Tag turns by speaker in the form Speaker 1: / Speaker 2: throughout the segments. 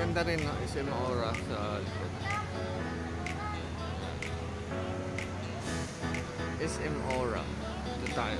Speaker 1: Maganda rin, no? SM Aura sa likod. SM Aura. Ito tayo.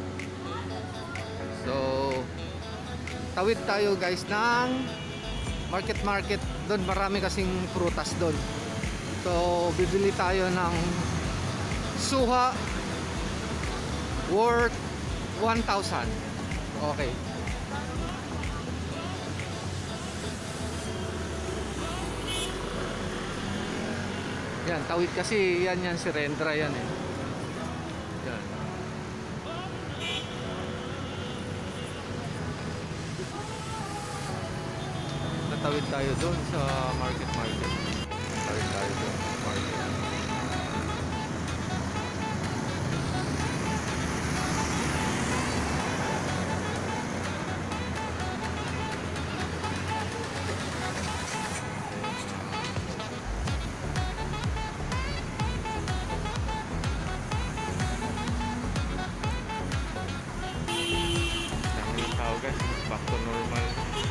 Speaker 1: So, tawid tayo guys ng market. Doon marami kasing prutas doon. So, bibili tayo ng suha worth 1,000. Okay. Yan, tawid kasi yan si Rendra yan eh. Yan. Natawid tayo doon sa market. Tawid tayo doon sa market. Guys, back to normal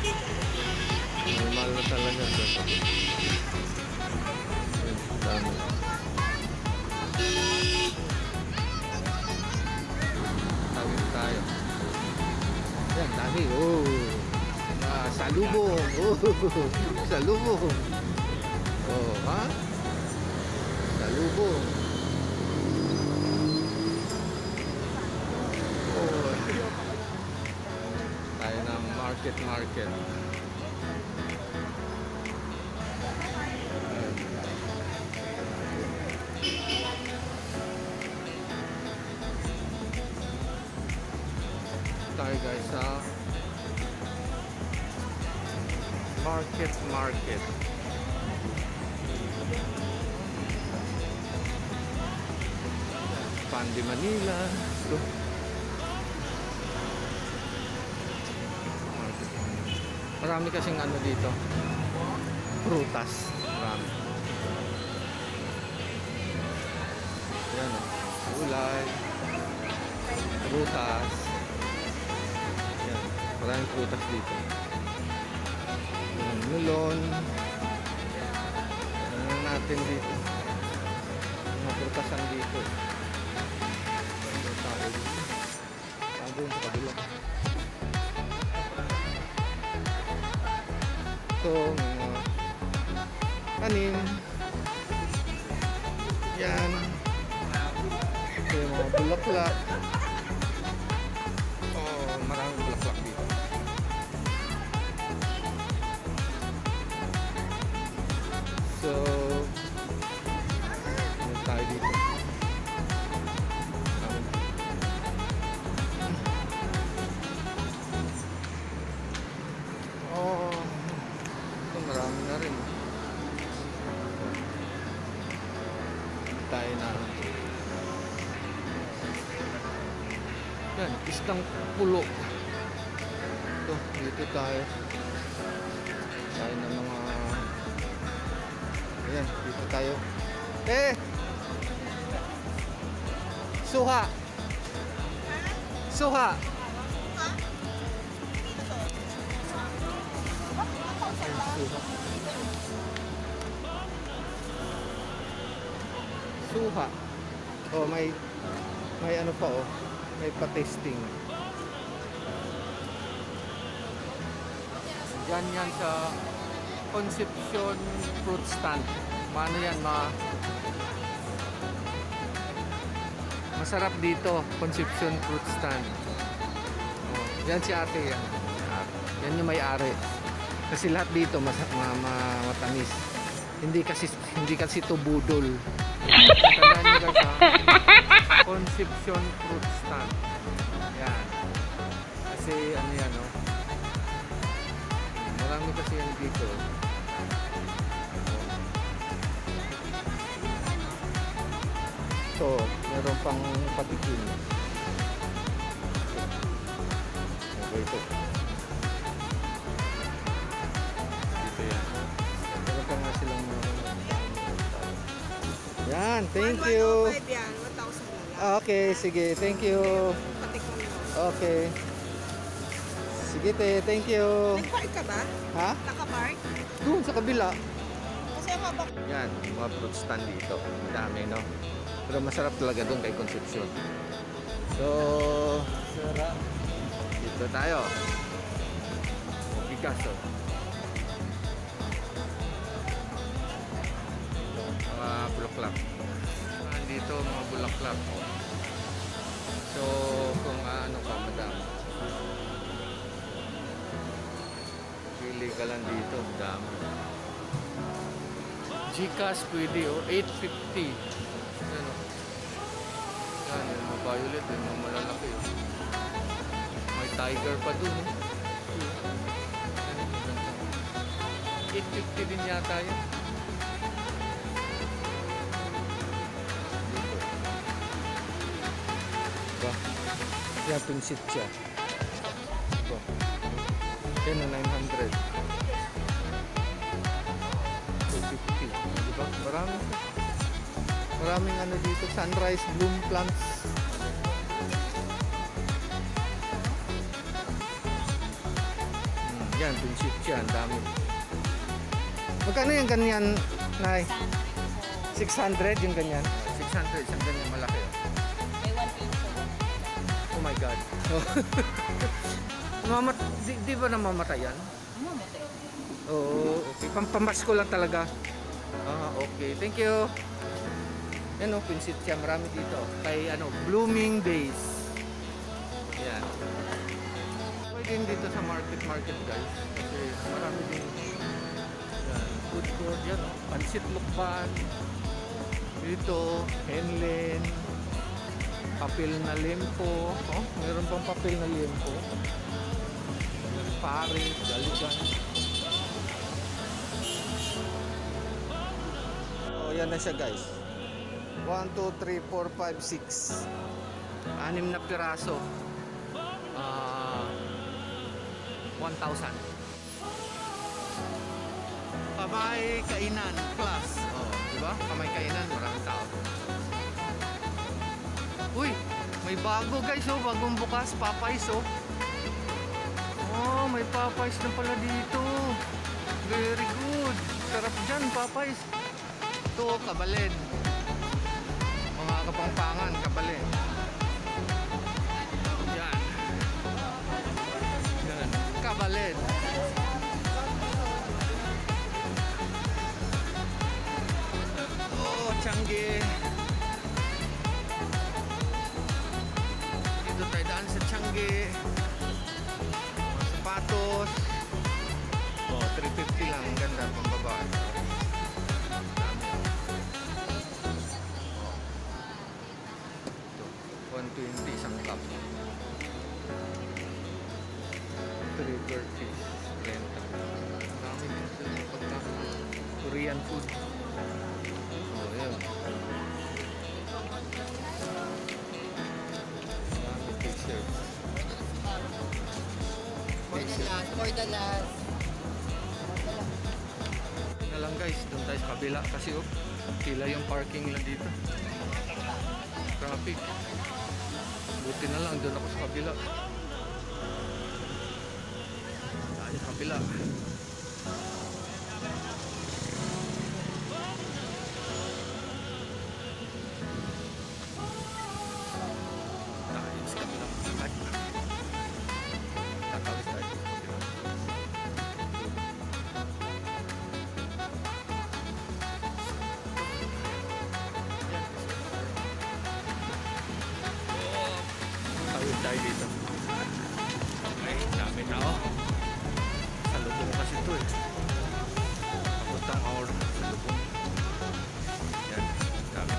Speaker 1: na talaga doon. Dami. Tawid tayo. Yan, dami. Oh, salubong. Oh, salubong. Oh, ha? Salubong. Market. Tayo guys sa market. Pandi Manila. So, marami kasing ano dito, prutas, marami. Yan, gulay, prutas. Yan, maraming prutas dito. Yan, melon. Ano natin dito? Mga prutasan dito. Tago sa kabila. Ito, mga tanim. Yan. Ito yung mga bulaklak. Oh, maraming bulaklak dito. So, ano tayo dito? Marami na rin. Tayo na. Yan, isdang pulo. Ito, dito tayo. Tayo ng mga... Ayan, dito tayo. Suha! Suha! Suha. Oh, may ano pa oh. May pa-testing. Yan sa Concepcion Fruit Stand. Maano yan, masarap dito, Concepcion Fruit Stand. Oh, yan si ate yan. Yan yung may-ari. Kasi lahat dito matamis. Hindi kasi to budol. Tandaan nyo guys ha, Concepcion Fruit Stand. Yan. Kasi ano yan oh. Marami kasi yan dito. So, meron pang patikin. Okay ito. Yan, thank you. Okay, sige, thank you. Okay. Sige te, thank you.
Speaker 2: Nag-park ka ba?
Speaker 1: Ha?
Speaker 2: Naka-park?
Speaker 1: Doon sa kabila.
Speaker 2: Kasi ang haba.
Speaker 1: Yan, mga fruit stand dito. Ang dami, no? Pero masarap talaga doon kay Concepcion. So, sarap. Dito tayo. Picasso. Mga bulaklak. Dito, mga bulaklak. So, kung ano ka, madam. Pili ka lang dito. Dami. Gcash pwede, oh. 850. Ano? Yan, yung mga violet, yung mga malalaki, oh. May tiger pa dun, eh. 850 din yata yun. Diba? Yan, pinsit siya. Diba? Yan na 900. 250. Diba? Maraming ano dito. Sunrise bloom plants. Yan, pinsit siya. Ang dami. Magkano yung ganyan, Nay? 600 yung ganyan. 600, isang ganyan malaki.
Speaker 2: May 1 piso.
Speaker 1: Oh my God. Di ba namamatay yan?
Speaker 2: Mamatay.
Speaker 1: Oo, okay. Pampasko lang talaga. Ah, okay. Thank you. Yan o, pinsit siya. Marami dito. Kay ano, Blooming Days. Yan. Pwede din dito sa market guys. Kasi marami din. Yan. Food court. Yan o. Pansit Lukban. Dito. Henlen. Papel na limpo. Oh, mayroon pang papel na limpo. Paris, Galigan. Oh, yan na siya guys. 1, 2, 3, 4, 5, 6. 6 na piraso. 1,000. Kamay kainan plus. Oh, di ba? Kamay kainan, maraming tao. Uy, may bago guys, oh, bagong bukas, Popeyes, oh. Oh, may Popeyes na pala dito. Very good. Sarap dyan, Popeyes. Ito, Kabalen. Mga kapangpangan, Kabalen. Yan. Yan. Kabalen. Oh, Changi. Dito tayo daan sa Changi. Sapatos. Oh, 350 lang. Ang ganda pang babae. Dami. Oh. Ito, 120 isang cup. 330. 30. Marami din sa pagkain. Korean food. Oh, yun. Marami t-shirts.
Speaker 2: For the last.
Speaker 1: Na lang guys, doon tayo sa kabila kasi oh, pila yung parking lang dito. Traffic. Buti na lang doon ako sa kabila. Tayo sa kabila. Tayo sa kabila. Tatawis tayo sa kabila. Tawid tayo dito. Ay, dami tao. Sa lubong kasi ito eh. Pagutang hour sa lubong. Yan, dami.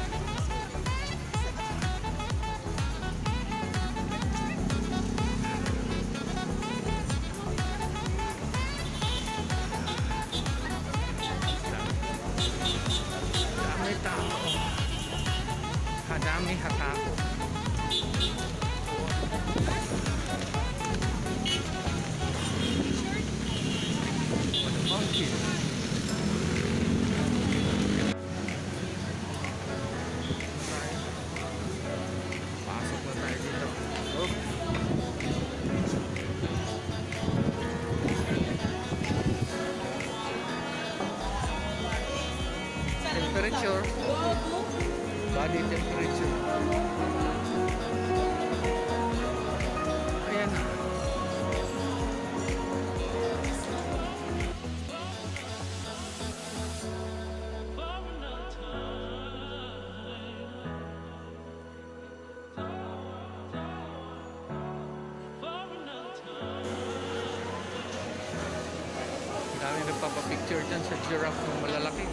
Speaker 1: Dami tao. Hadami hatao. Monkey. magpapapicture dyan sa giraffe ng malalaki.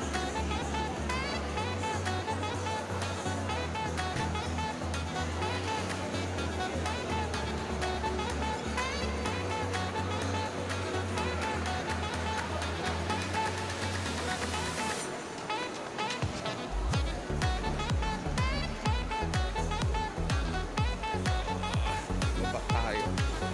Speaker 1: Baba tayo.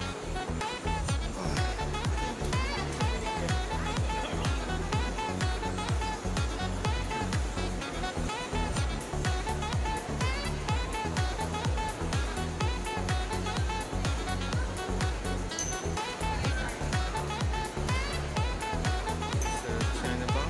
Speaker 1: Sa China ba?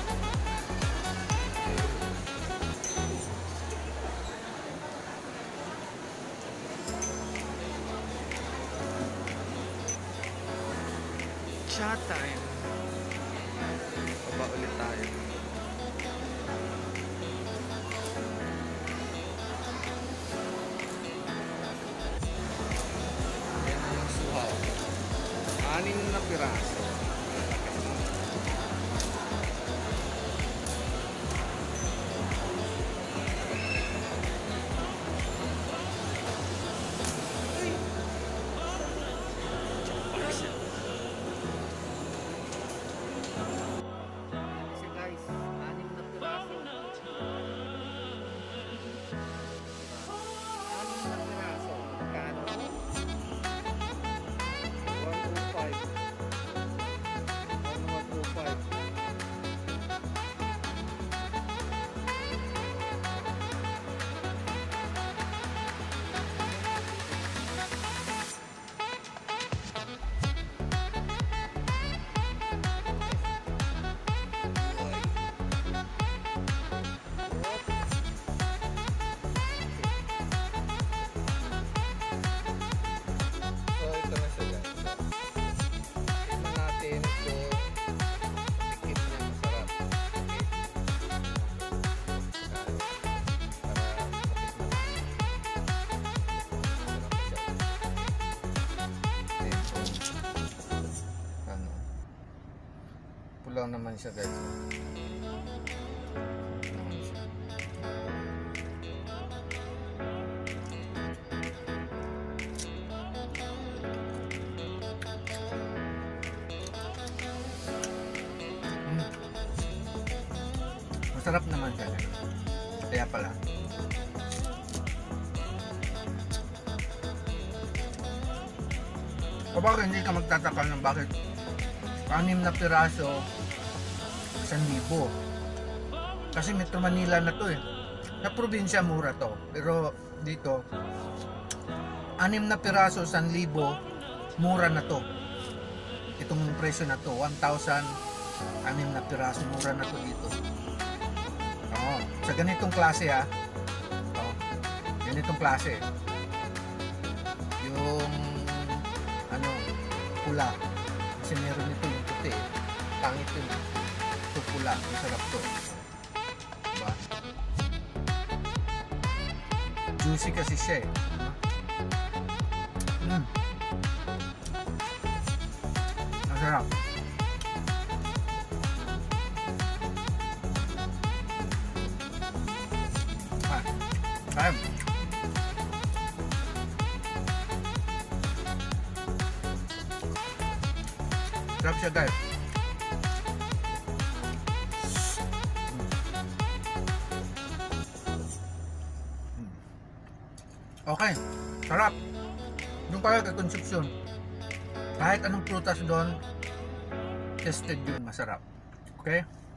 Speaker 1: Chat time. Baba ulit tayo. Yan ang suhaw. 6 na piraso. Kasi guys, 6 na piraso. 6 na piraso. Magkano? 125. 125. So ito na siya guys. Tignan natin kung tikim niya masarap. Okay. Para matikman natin. Masarap siya. Ano? Pulaw naman siya guys. Naman siya. Masarap naman siya. Kaya pala. Kapag hindi ka magtataka ng bakit 6 na piraso 1,000. Kasi Metro Manila na to eh. Sa probinsya mura to. Pero dito 6 na piraso 1,000 mura na to. Itong presyo na to 1,000 6 na piraso mura na to dito. Sa ganitong klase ganitong klase yung ano pula kasi meron ito yung puti pangit yun ito pula masarap to diba? Juicy kasi siya masarap. Ayun. Sarap siya guys. Okay, sarap. Doon kayo kay konsumsyon. Kahit anong prutas doon, tested yun, masarap. Okay?